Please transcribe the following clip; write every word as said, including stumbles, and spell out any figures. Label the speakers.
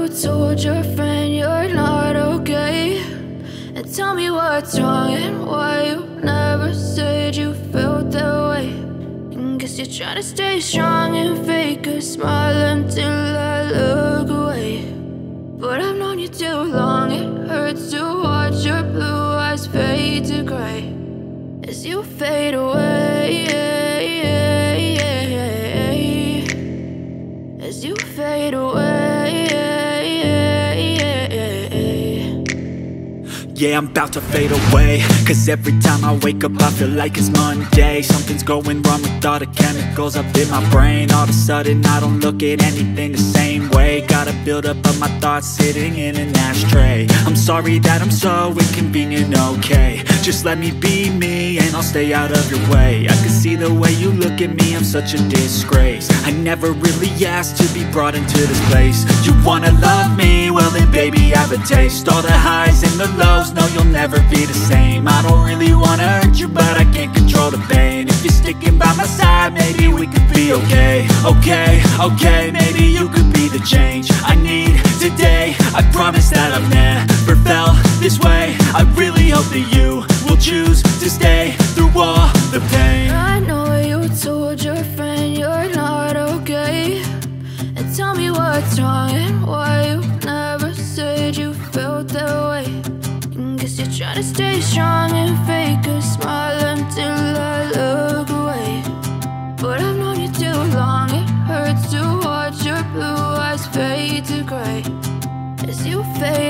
Speaker 1: told your friend you're not okay, and tell me what's wrong and why you never said you felt that way. And guess you're trying to stay strong and fake a smile until I look away. But I've known you too long, it hurts to watch your blue eyes fade to gray as you fade away, as you fade away.
Speaker 2: Yeah, I'm about to fade away, cause every time I wake up I feel like it's Monday. Something's going wrong with all the chemicals up in my brain. All of a sudden I don't look at anything the same way. Gotta build up of my thoughts sitting in an ashtray. I'm sorry that I'm so inconvenient, okay. Just let me be me and I'll stay out of your way. I can see the way you look at me, I'm such a disgrace. I never really asked to be brought into this place. You wanna love me? Well then baby, have a taste. All the highs and the lows, no, you'll never be the same. I don't really wanna hurt you, but I can't control the pain. If you're sticking by my side, maybe we could be okay. Okay, okay, maybe you could be the change I need today. I promise that I've never felt this way. I really hope that you will choose to stay through all the pain.
Speaker 1: I know you told your friend you're not okay, and tell me what's wrong and why you never said you felt that way. Guess you're trying to stay strong and fake a smile until I look away. But I've known you too long, it hurts to watch your blue eyes fade to gray as you fade